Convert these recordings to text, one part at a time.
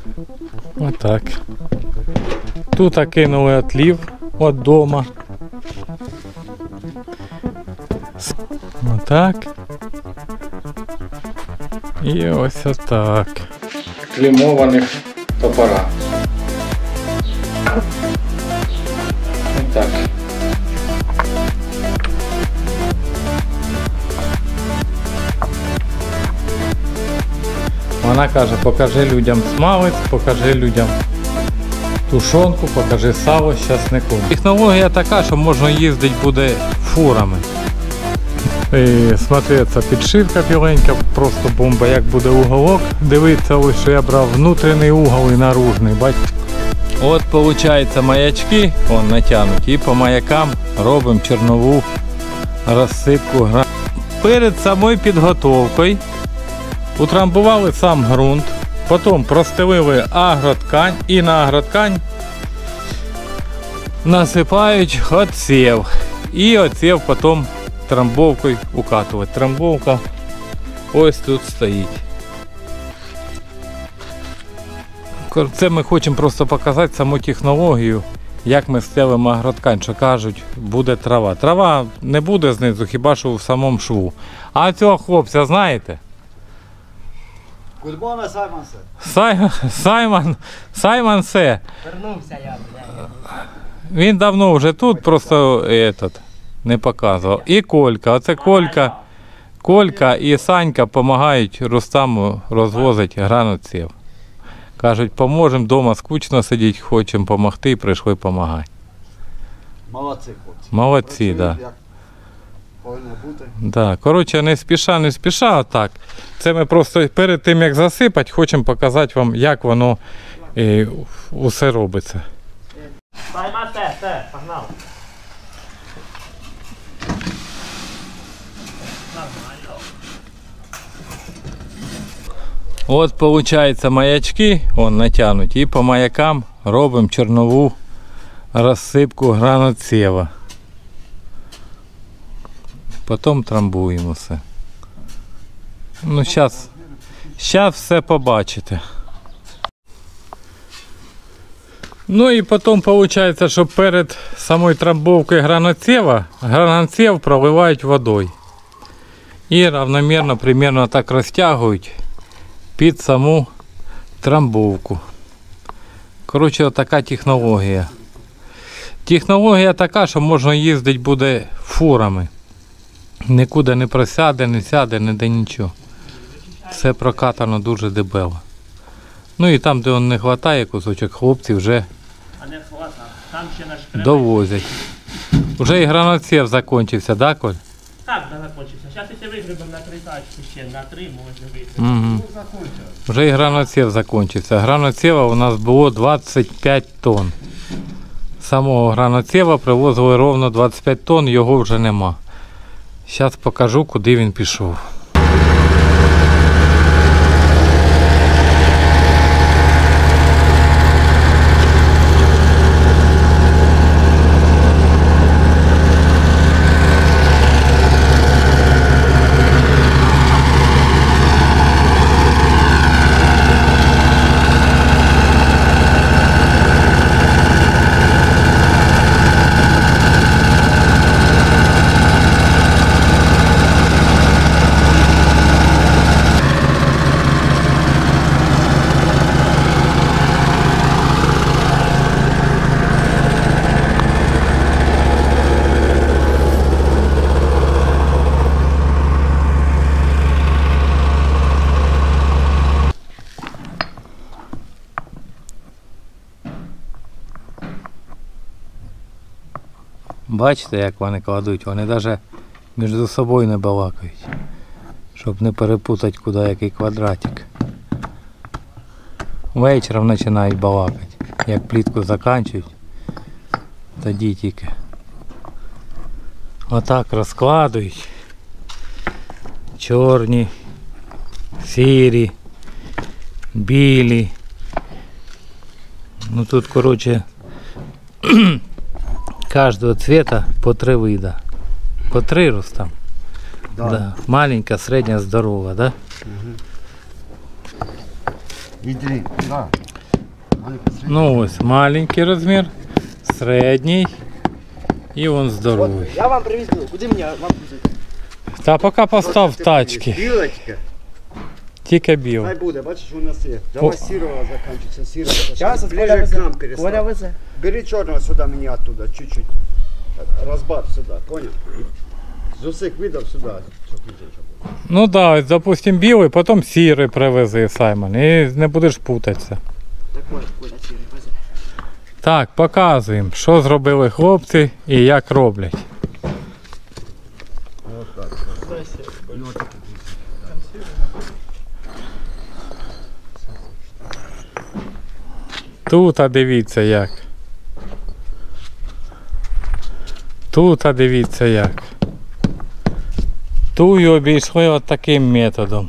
Отак. Тут кинули отлів від дома. Отак. І ось отак. Клімованих топора. Отак. Вона каже, покажи людям смалець, покажи людям тушонку, покажи сало з часником. Технологія така, що можна їздити буде фурами. І смотри, це підшивка біленька, просто бомба, як буде уголок. Дивіться, ось що я брав внутрішній угол і наружний, бачите? От виходить маячки, вон натягнуті, і по маякам робимо чорнову розсипку. Перед самою підготовкою утрамбували сам ґрунт, потім простелили агроткань і на агроткань насипають отсів. І отсів потім трамбовкою укатувати. Трамбовка ось тут стоїть. Це ми хочемо просто показати саму технологію, як ми стелимо агроткань, що кажуть, буде трава. Трава не буде знизу, хіба що в самому шву. А цього хлопця знаєте? Гудбона Саймонсе. Саймонсе. Вернувся я, блядь. Він давно вже тут, просто не показував. І Колька. Оце Колька і Санька допомагають Рустаму розвозити граноців. Кажуть, поможемо, вдома скучно сидіти, хочемо допомогти і прийшли допомагати. Молодці, хлопці. Молодці, так. Як повинно бути. Да. Коротше, не спіша, отак. Це ми просто перед тим, як засипати, хочемо показати вам, як воно усе робиться. Пойма те, погнав. От виходить маячки, вон натягнуті, і по маякам робимо чорнову розсипку граноцева. Потім трамбуємо все. Ну, зараз все побачите. Ну і потім виходить, що перед самою трамбовкою граноцев проливають водою. І равномірно, примерно так розтягують під саму трамбовку. Коротше, така технологія. Технологія така, що можна їздити буде фурами. Нікуди не просяде, не сяде, ніде нічого. Все прокатано дуже дебело. Ну і там, де не вистачає кусочок, хлопці вже довозять. Вже і граноцев закінчився, так, Коль? Так, да, закончився. Зараз ще вигрібемо на 3 тачки, ще на 3 можна вигрібати. Угу. Вже і граноцев закінчився. Граноцева у нас було 25 тонн. Самого граноцева привозили ровно 25 тонн, його вже нема. Зараз покажу, куди він пішов. Бачите, як вони кладуть? Вони навіть між собою не балакають, щоб не перепутати, куди який квадратик. Вечором починають балакати. Як плітку закінчують, тоді тільки. Отак розкладують. Чорні, сірі, білі. Ну тут, коротше, кожного цвета по 3 вида. По 3 Рустам. Да. Да. Маленька, средня, здорова, да? Іди, да. Ну ось маленький розмір, середній і он здоровий. Я вам привіз білу. Куди мені вам пустити? Та поки постав в тачки, Білочка. тільки біл. Хай буде, бачиш, у нас є. Давай сірого закінчиться, сірого. Зараз Ближе Коля к везе. нам Коля перестав. везе. Бери чорного сюди мені оттуда, чуть-чуть. Розбав сюди, понял? З усіх видів сюди, щоб не було. Ну да, ось, допустим, білий, потім сірий привези, Саймон, і не будеш путатися. Так ось, Коля сірий везе. Так, показуємо, що зробили хлопці і як роблять. Тут дивіться як. Тут дивіться як. Ту й обійшли от таким методом.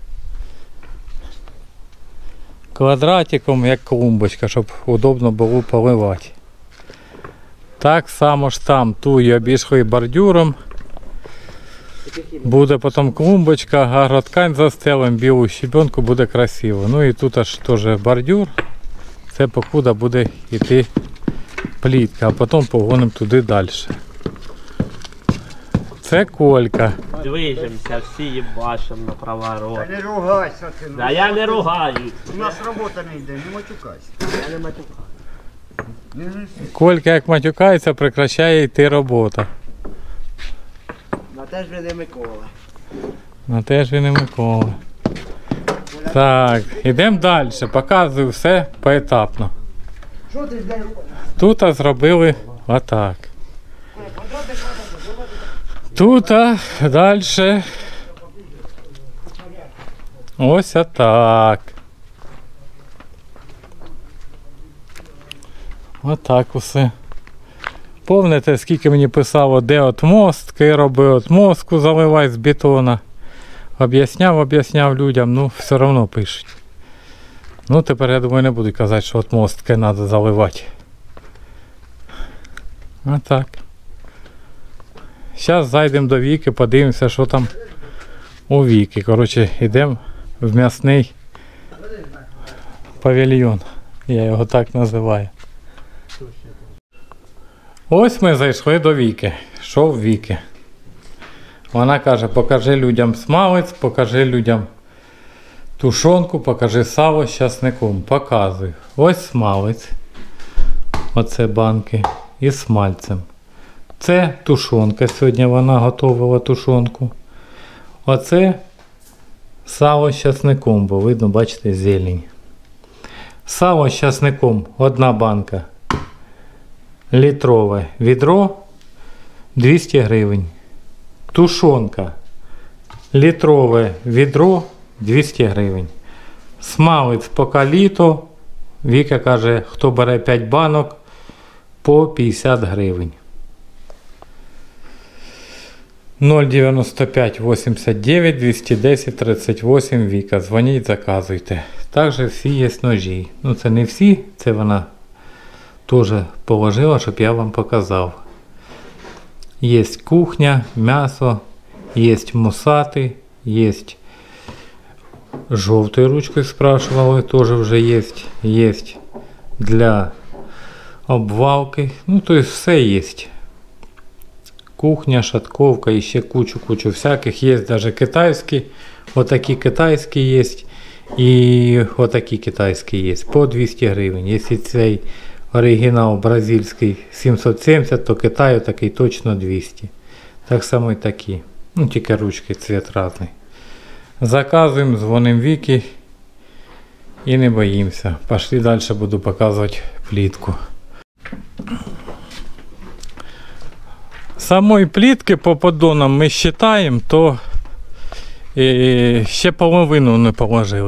Квадратиком, як клумбочка, щоб удобно було поливати. Так само ж там ту й обійшли бордюром. Буде потім клумбочка, агроткань застелим, білу щебенку, буде красиво. Ну і тут аж теж бордюр. Це покуда буде йти плітка, а потім погонимо туди далі. Це Колька. Движемося, всі їбашимо на проворот. Та не ругайся ти. Да я не ругаю. У нас робота не йде, не матюкайся. Я не матюкаю. Не грisi. Колька як матюкається, прекращає йти робота. На теж ви не Микола. Ну теж він і Микола. Так, йдемо далі, показую все поетапно. Що ти ждеш? Тут зробили отак. Тут далі ось отак. Отак усе. Помните, скільки мені писало, де от мостки, роби от мостку заливай з бетона. Об'ясняв людям, ну все одно пишуть. Ну тепер я думаю не буду казати, що от мостки треба заливати. Отак. Зараз зайдемо до Віки, подивимося, що там у Віки. Коротше, йдемо в м'ясний павільйон. Я його так називаю. Ось ми зайшли до Віки. Що в Віки? Вона каже, покажи людям смалець, покажи людям тушонку, покажи сало з часником. Показую. Ось смалець. Оце банки. І смальцем. Це тушонка. Сьогодні вона готувала тушонку. Оце сало з часником, бо видно, бачите, зелень. Сало з часником, одна банка. Літрове відро 200 гривень. Тушонка. Літрове відро 200 гривень. Смалець поки літо. Віка каже, хто бере 5 банок, по 50 гривень. 095 89 210 38 Віка. Дзвоніть, заказуйте. Також всі є ножі. Ну це не всі, це вона теж положила, щоб я вам показав. Є кухня, м'ясо, є мусати, є жовтою ручкою спрашивали, теж вже є. Є для обвалки. Ну, то есть все є. Кухня, шатковка і ще кучу всяких. Є даже китайські. Отакі китайські є. І отакі китайські є. По 200 гривень. Якщо цей оригінал бразильський 770, то Китаю такий точно 200. Так само і такі. Ну, тільки ручки, цвет різний. Заказуємо, дзвонимо Віки і не боїмося. Пішли далі, буду показувати плітку. Самої плітки по поддонам ми вважаємо, то ще половину не положили.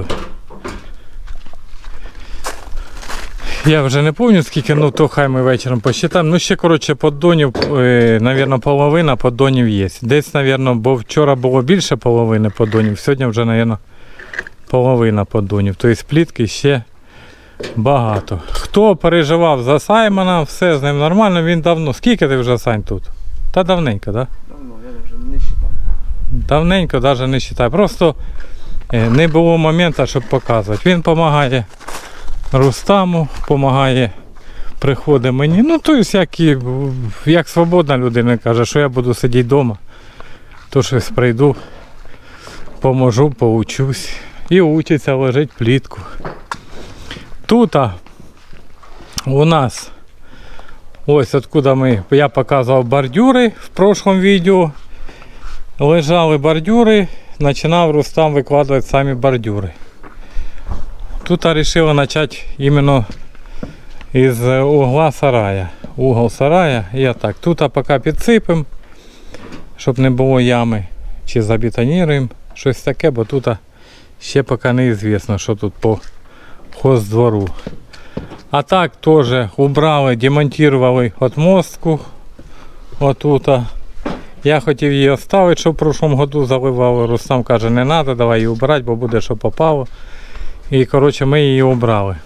Я вже не пам'ятаю скільки, ну то хай ми вечором посчитаємо. Ну ще, коротше, поддонів, мабуть, половина поддонів є. Десь, мабуть, бо вчора було більше половини поддонів, сьогодні вже, мабуть, половина поддонів. Тобто плітки ще багато. Хто переживав за Саймона, все з ним нормально, він давно. Скільки ти вже, Сань, тут? Та давненько, так? Да? Давно, я вже не вважав. Давненько, навіть не вважаю. Просто не було моменту, щоб показувати. Він допомагає Рустаму, допомагає, приходить мені. Ну, тобто, як свободна людина каже, що я буду сидіти вдома, то щось прийду, поможу, поучусь. І учиться ложити плитку. Тут у нас, ось откуда я показував бордюри в прошлом відео. Лежали бордюри, починав Рустам викладувати самі бордюри. Тут вирішили почати іменно із угла сарая. Угол сарая і отак. Тут поки підсипемо, щоб не було ями, чи забетоніруємо, щось таке, бо тут ще поки неізвісно, що тут по хоздвору. А так теж убрали, демонтували отмостку. Отут. Я хотів її оставити, щоб в прошлому году заливали. Рустам каже, не треба, давай її убирати, бо буде що попало. І коротше ми її обрали.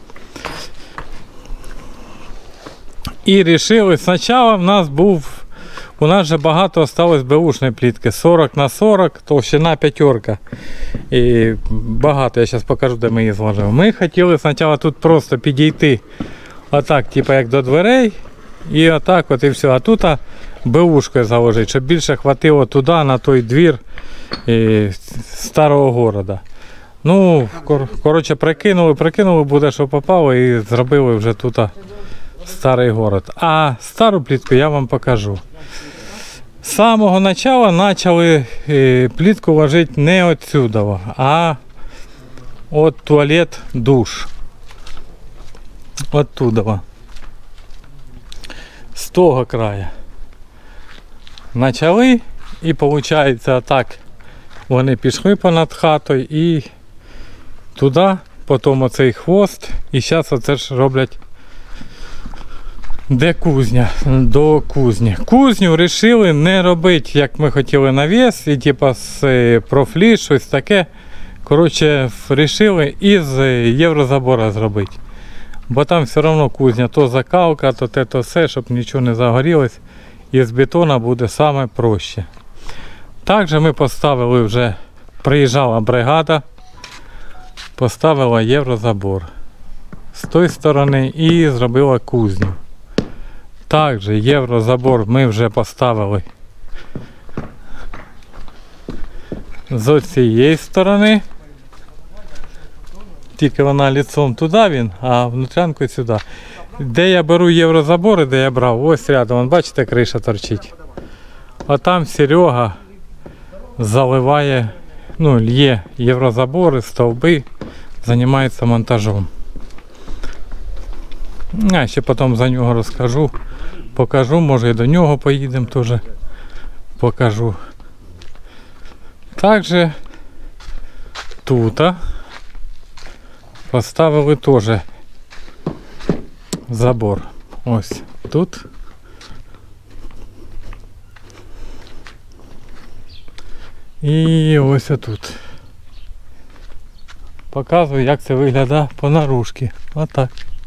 І вирішили, спочатку у нас вже багато залишилось беушної плитки, 40х40, товщина 5. І багато, я зараз покажу, де ми її зложили. Ми хотіли спочатку тут просто підійти, отак, типу як до дверей, і отак от і все. А тут беушкою заложити, щоб більше хватило туди, на той двір старого города. Ну, коротше, прикинули, буде, що попало, і зробили вже тут старий город. А стару плитку я вам покажу. З самого початку почали плитку ложити не отсюда, а от туалет, душ. Оттуда. З того краю. Почали, і виходить так, вони пішли понад хатою і туди, потім оцей хвост, і зараз оце ж роблять де кузня, до кузні. Кузню вирішили не робити, як ми хотіли, навіс, і типу з профлі, щось таке. Коротше, вирішили із єврозабора зробити. Бо там все одно кузня, то закалка, то те, то все, щоб нічого не загорілось. І з бетона буде саме проще. Також ми поставили вже, приїжджала бригада, поставила єврозабор з тої сторони і зробила кузню. Також єврозабор ми вже поставили з цієї сторони. Тільки вона лицом туди він, а внутрянкою сюди. Де я беру єврозабори, де я брав, ось рядом, вон, бачите, криша торчить. А там Серега заливає, ну, лє єврозабори, стовби, займається монтажом. Я ще потім за нього розкажу, покажу, може і до нього поїдемо теж, покажу. Також тут поставили теж забор. Ось тут. І ось тут. Показую, як це виглядає понаружки. Отак.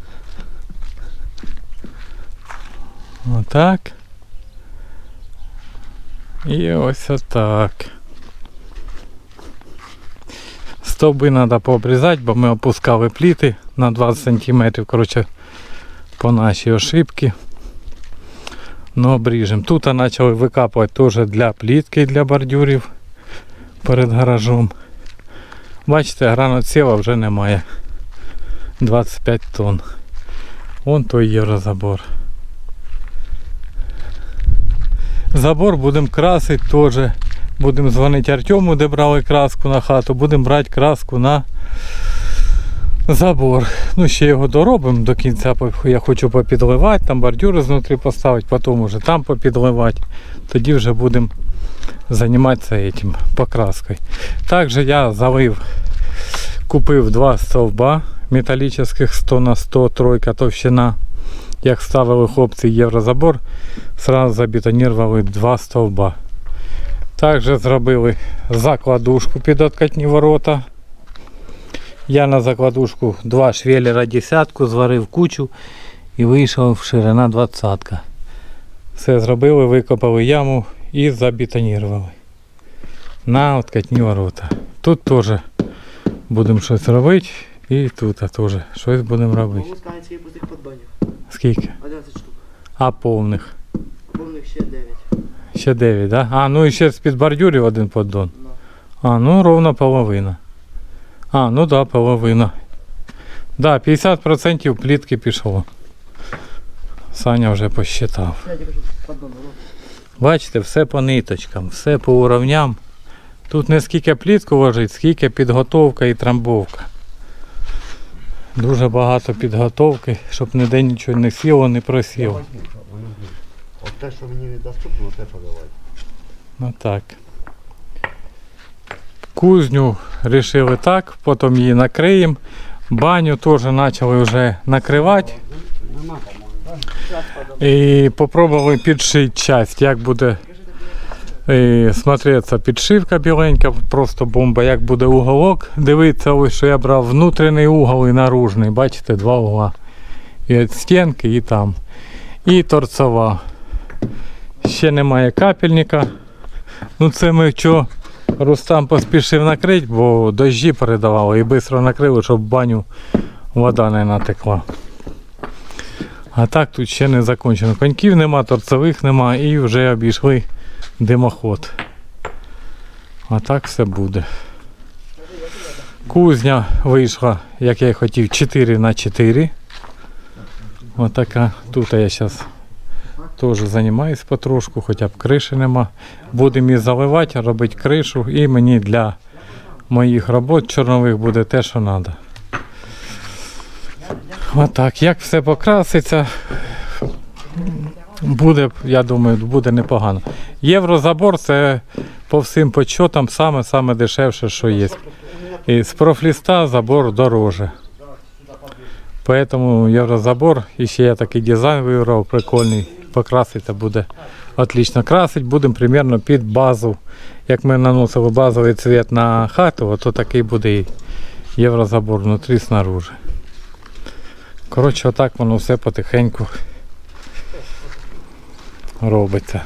Отак. І ось отак. Стовби треба пообрізати, бо ми опускали плити на 20 см, коротше, по нашій ошибці. Ну, обріжемо. Тут почали викапувати теж для плитки, для бордюрів перед гаражом. Бачите, гранатсіла вже немає. 25 тонн. Вон той єврозабор. Забор будемо красити теж. Будемо дзвонити Артему, де брали краску на хату. Будемо брати краску на забор. Ну, ще його доробимо до кінця. Я хочу попідливати, там бордюри знутрі поставити, потім вже там попідливати. Тоді вже будемо займатися цим, покраскою. Також я залив, купив 2 стовба металічних 100 на 100, тройка товщина. Як ставили хлопці єврозабор, одразу забетонували 2 стовба. Також зробили закладушку під откатні ворота. Я на закладушку 2 швеллера 10 зварив кучу і вийшов ширина 20. Все зробили, викопали яму і забетонували на откатні ворота. Тут теж будемо щось робити. І тут теж щось будемо робити. Могу сказати, скільки пустих поддонів. Скільки? 11 штук. А повних? Повних ще 9. Ще 9, так? Да? А, ну і ще з-під бордюрів один поддон. Ну. А, ну ровно половина. А, ну да, половина. Да, 50% плітки пішло. Саня вже посчитав. Я тебе кажу, поддон, ну. Бачите, все по ниточкам, все по уровням. Тут не скільки плітку ложить, скільки підготовка і трамбовка. Дуже багато підготовки, щоб ніде нічого не сіло, не просіло. От те, що мені недоступно, те подавай. Ну так. Кузню вирішили так, потім її накриємо. Баню теж почали вже накривати. Нема, по-моєму, так? Зараз поддон. І спробували підшити часть, як буде смотреться підшивка біленька, просто бомба, як буде уголок. Дивіться, ось що я брав внутрішній угол і наружний, бачите, два угла. І від стінки, і там. І торцова. Ще немає капельника. Ну це ми що, Рустам поспішив накрити, бо дощі передавали і швидко накрили, щоб в баню вода не натекла. А так тут ще не закінчено. Коньків нема, торцевих нема і вже обійшли димоход. А так все буде. Кузня вийшла, як я й хотів, 4х4. Отака. Тут я зараз теж займаюсь потрошку, хоча б криші нема. Будемо її заливати, робити кришу і мені для моїх робот чорнових буде те, що треба. Отак, як все покраситься, буде, я думаю, буде непогано. Єврозабор це по всім підсчетам саме дешевше, що є. І з профліста забор дороже. Поэтому єврозабор, і ще я такий дизайн вибрав, прикольний, покрасити буде отлично. Красити будемо примерно під базу. Як ми наносили базовий цвет на хату, то такий буде і єврозабор внутрі, снаружи. Коротше, отак воно все потихеньку робиться.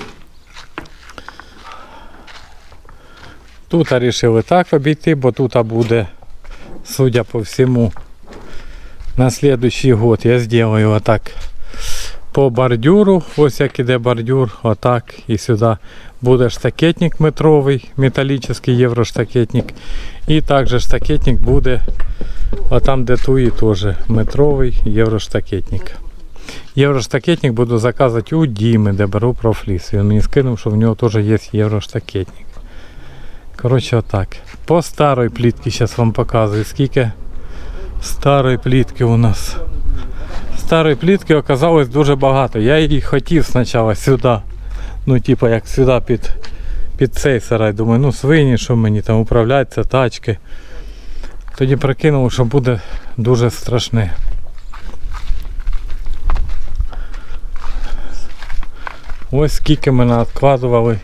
Тут вирішили так обійти, бо тут буде, судя по всьому, на наступний год я зроблю отак по бордюру, ось як іде бордюр, отак і сюди буде штакетник метровий, металічний євроштакетник. І також штакетник буде, а там де туї теж метровий євроштакетник. Євроштакетник буду заказувати у Діми, де беру профліс. Він мені скинув, що в нього теж є євроштакетник. Коротше, отак. По старій плітці зараз вам показую, скільки старої плітки у нас. Старої плітки оказалось дуже багато. Я її хотів спочатку сюди. Ну, типу, як сюди під цей сарай. Думаю, ну свині, що мені там управляються, тачки. Тоді прикинув, що буде дуже страшне. Ось скільки ми надкладували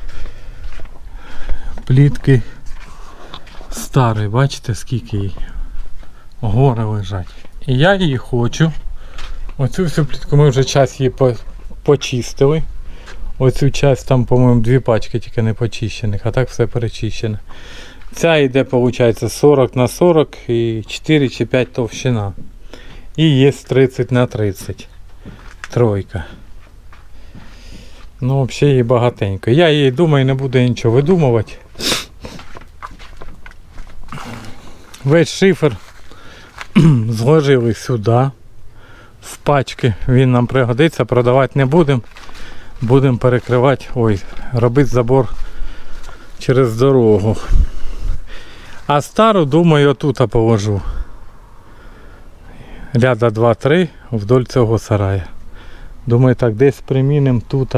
плітки старої. Бачите, скільки її? Гори лежать. І я її хочу. Оцю всю плітку ми вже час її почистили. Оцю часть там, по-моєму, 2 пачки тільки не почищених, а так все перечищене. Ця йде, виходить, 40 на 40 і 4 чи 5 товщина. І є 30 на 30. Тройка. Ну, взагалі її багатенько. Я її, думаю, не буду нічого видумувати. Весь шифер зложили сюди, в пачки. Він нам пригодиться, продавати не будемо. Будемо перекривати, робити забор через дорогу. А стару, думаю, отут положу. Ряда 2-3 вдоль цього сарая. Думаю, так десь примінимо тут.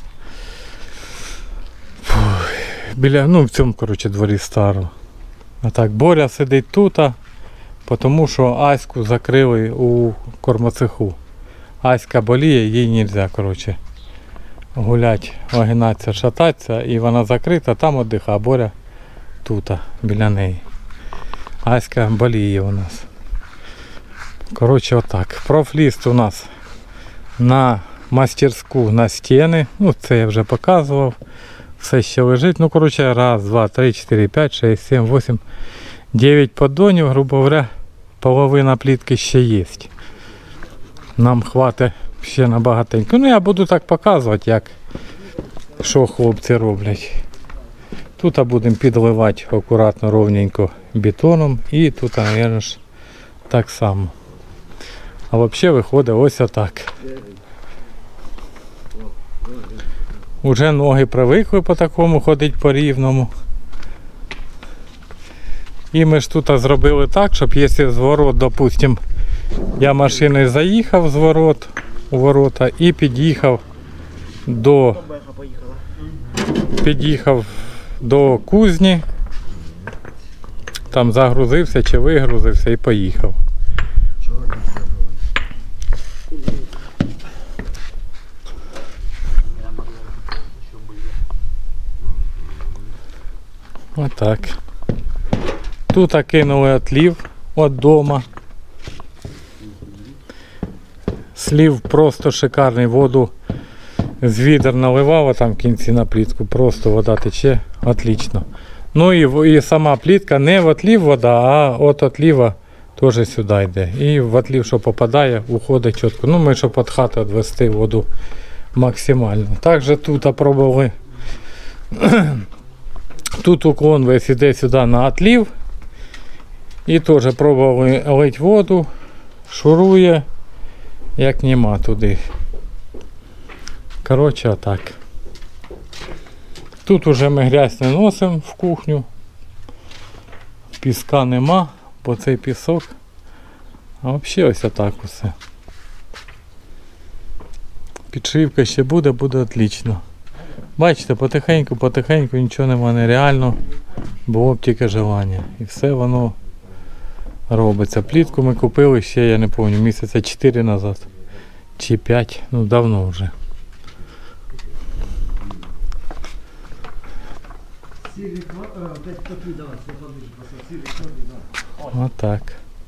Біля, ну в цьому, коротше, дворі стару. А так, Боря сидить тут, тому що Аську закрили у кормоцеху. Аська боліє, їй не можна, коротше, гулять, огинатися, шататися, і вона закрита, там віддихає, а Боря тут, біля неї. Аська боліє у нас. Коротше, отак. Профліст у нас на мастерську, на стіни. Ну, це я вже показував. Все ще лежить. Ну, коротше, 1, 2, 3, 4, 5, 6, 7, 8, 9 поддонів, грубо говоря. половина плітки ще є. Нам хватить ще на багатенько. Ну я буду так показувати, як що хлопці роблять. Тут будемо підливати акуратно, ровненько бетоном і тут, мабуть, ж так само. А взагалі виходить ось отак. Уже ноги привикли по такому ходити по рівному. І ми ж тут зробили так, щоб якщо з ворот, допустим, я машиною заїхав з ворот, у ворота і під'їхав до кузні, там загрузився чи вигрузився і поїхав. Отак. Тут кинули отлів від дома. Слів просто шикарний, воду з відер наливав, а там в кінці на плітку, просто вода тече, отлично. Ну і сама плітка не в отлів вода, а от отліва теж сюди йде. І в отлів, що попадає, уходить чітко. Ну ми, щоб від хати відвести воду максимально. Також тут пробували. Тут уклон весь іде сюди на отлів. І теж пробували лить воду, шурує, як нема туди. Коротше, отак. Тут уже ми грязь не носимо в кухню. Піска нема, бо цей пісок. А взагалі ось отак усе. Підшивка ще буде отлично. Бачите, потихеньку, нічого нема нереально. Було б тільки желання. І все воно робиться. Плітку ми купили ще, я не пам'ятаю, місяця 4 назад. Чи 5, ну давно вже. Отак.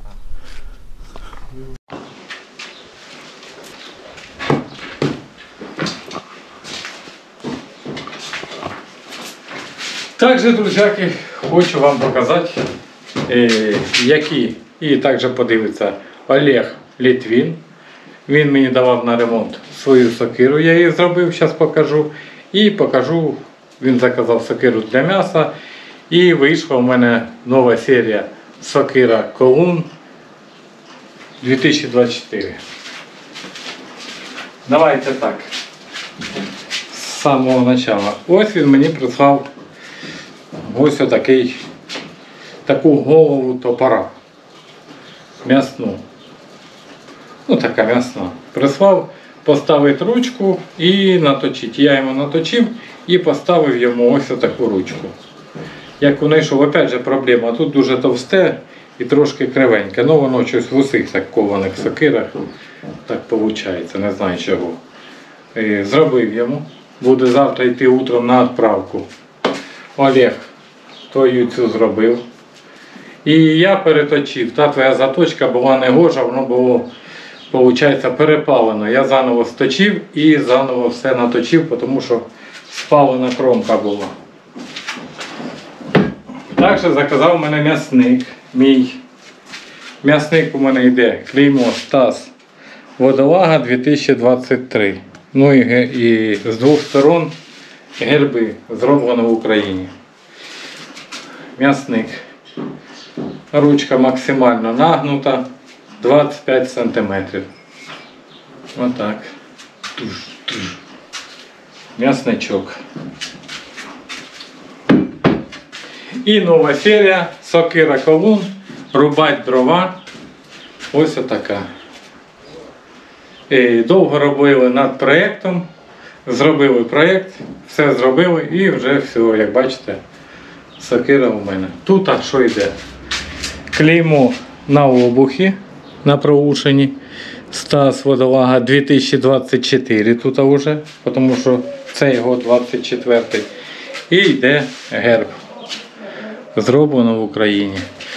Також, друзяки, хочу вам показати, які, і також подивиться Олег Литвин. Він мені давав на ремонт свою сокиру, я її зробив, зараз покажу. І покажу, він заказав сокиру для м'яса. І вийшла в мене нова серія сокира Колун 2024. Давайте так, з самого початку. Ось він мені прислав ось таку голову топора. М'ясну. Ну така м'ясна. Прислав поставити ручку і наточити. Я йому наточив і поставив йому ось таку ручку. Як знайшов, опять же проблема, тут дуже товсте і трошки кривеньке. Ну воно щось в усіх так кованих сокирах так виходить, не знаю чого. І зробив йому. Буде завтра йти утром на відправку. Олег твою цю зробив. І я переточив. Та твоя заточка була негожа, воно було, виходить, перепалено. Я заново сточив і заново все наточив, тому що спалена кромка була. Також заказав мене м'ясник. Мій м'ясник у мене йде клеймо Стас Водолага 2023. Ну і з двох сторон герби, зроблено в Україні. М'ясник. Ручка максимально нагнута, 25 см. Отак. М'ясничок. І нова серія сокира Колун. Рубать дрова. Ось отака. Довго робили над проєктом. Зробили проєкт, все зробили і вже все, як бачите, сокира у мене. Тут що йде? Клеймо на обухі, на проушені. Стас Водолага 2024 тут вже, тому що це його 24-й. І йде герб. Зроблено в Україні.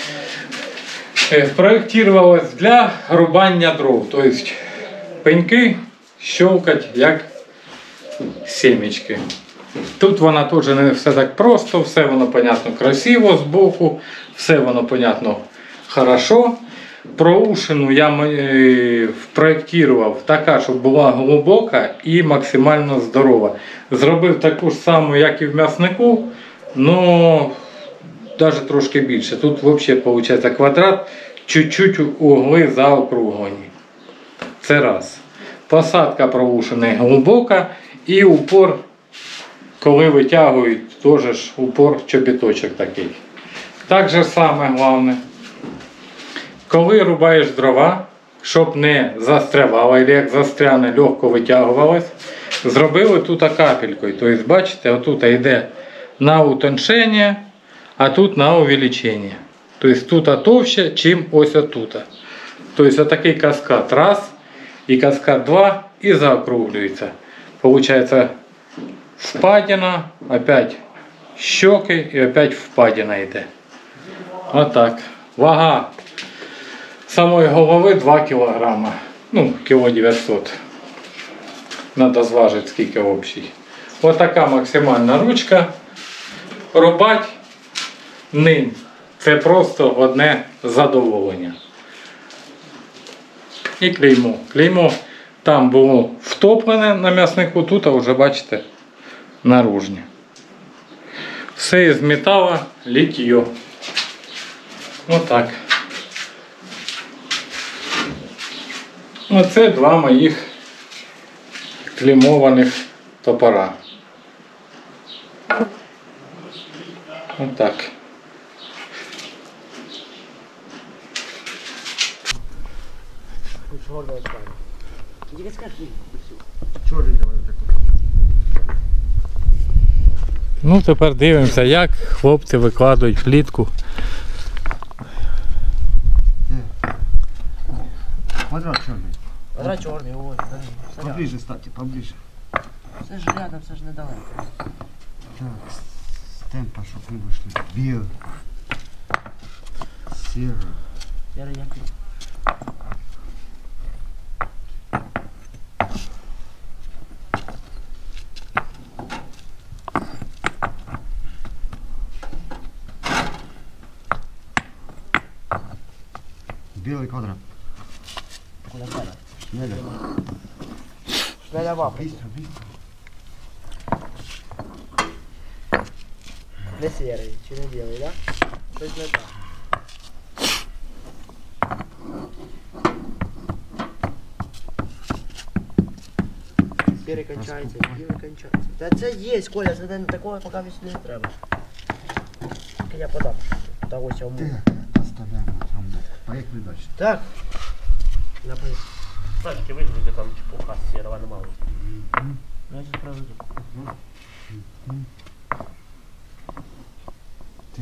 Проєктувалось для рубання дров. Тобто пеньки щелкать як сімечки. Тут вона теж не все так просто, все воно, понятно, красиво з боку, все воно, понятно, хорошо. Проушину я проєктував така, щоб була глибока і максимально здорова. Зробив таку ж саму, як і в м'яснику, але навіть трошки більше. Тут взагалі виходить квадрат, чуть-чуть угли заокруглені. Це раз. Посадка проушини глибока і упор, коли витягують, теж ж упор чобіточок такий. Так же саме головне. Коли рубаєш дрова, щоб не застрявало, або як застряне, легко витягувалось, зробили тут капелькою. Тобто, бачите, отут йде на утоншення, а тут на увеличення. Тобто тут товще, чим ось отут. Тобто отакий каскад раз, і каскад два, і заокруглюється. Получається впадина, опять щоки і опять впадина йде. Отак. Вага самої голови 2 кг. Ну, кіло 900. Надо зважити, скільки общий. Ось така максимальна ручка. Рубати ним це просто одне задоволення. І клеймо. Клеймо там було втоплене на м'яснику, тут вже бачите наружне. Все із металу, літьо. Отак. Оце два моїх клеймованих топора. Отак. Чорний останній. Тільки скажи. Чорний давай таку. Ну, тепер дивимося, як хлопці викладають плітку. Квадрат чорний. Квадрат чорний, ось. Все Поближе ставьте, поближе. Це ж рядом, це ж недалеко. Так, с темпа, щоб не вийшли. Білий. Сірий. Я як Білий квадрат. куди треба. Шнеля. Шнеля вапа. Быстро, быстро. Не сірий, чи не білий, так? Щось не так. Сірий кончається, білий кончається. Та це є, Коля, це не такого поки мені не треба. Тільки я подам. Та ось я Ти вму. оставляємо там. Поїхали далі. Так. Я поїду. Тачки вигрузі, там чепуха сірова немало. Я сейчас проведу. Ти.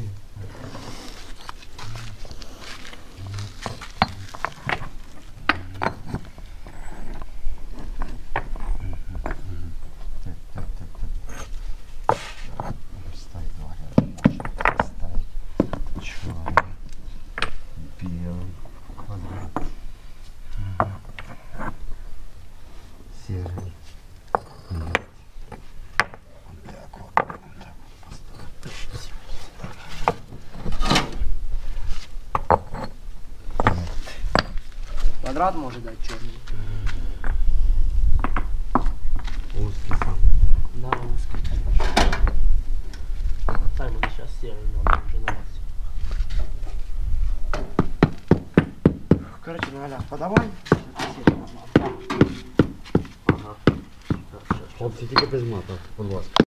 Стань, говоря, стань. Чорний. Білий. Квадрат. Серый. Нет. Вот так вот. Вот так вот поставь. Квадрат може дати чорний. Узкий сам. На узкий. Тай мені зараз сірий нам вже на вас. Короче, ну Аля, подавай. Ага. Хлопці, тільки без матов, будь ласка.